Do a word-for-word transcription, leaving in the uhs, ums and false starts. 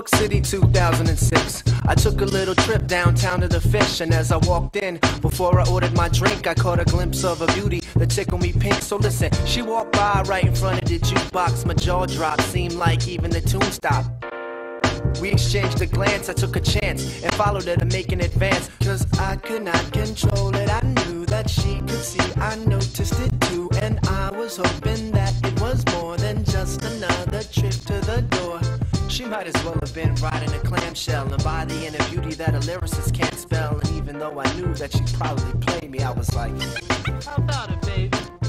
York City, two thousand six. I took a little trip downtown to the Fish, and as I walked in, before I ordered my drink, I caught a glimpse of a beauty that tickled me pink. So listen, she walked by right in front of the jukebox. My jaw dropped, seemed like even the tune stopped. We exchanged a glance, I took a chance and followed her to make an advance. Cause I could not control it, I knew that she could see, I noticed it too. And I was hoping that it was more than just another trip to the door. She might as well have been riding a clamshell and by the inner beauty that a lyricist can't spell. And even though I knew that she'd probably play me, I was like, how about it, baby?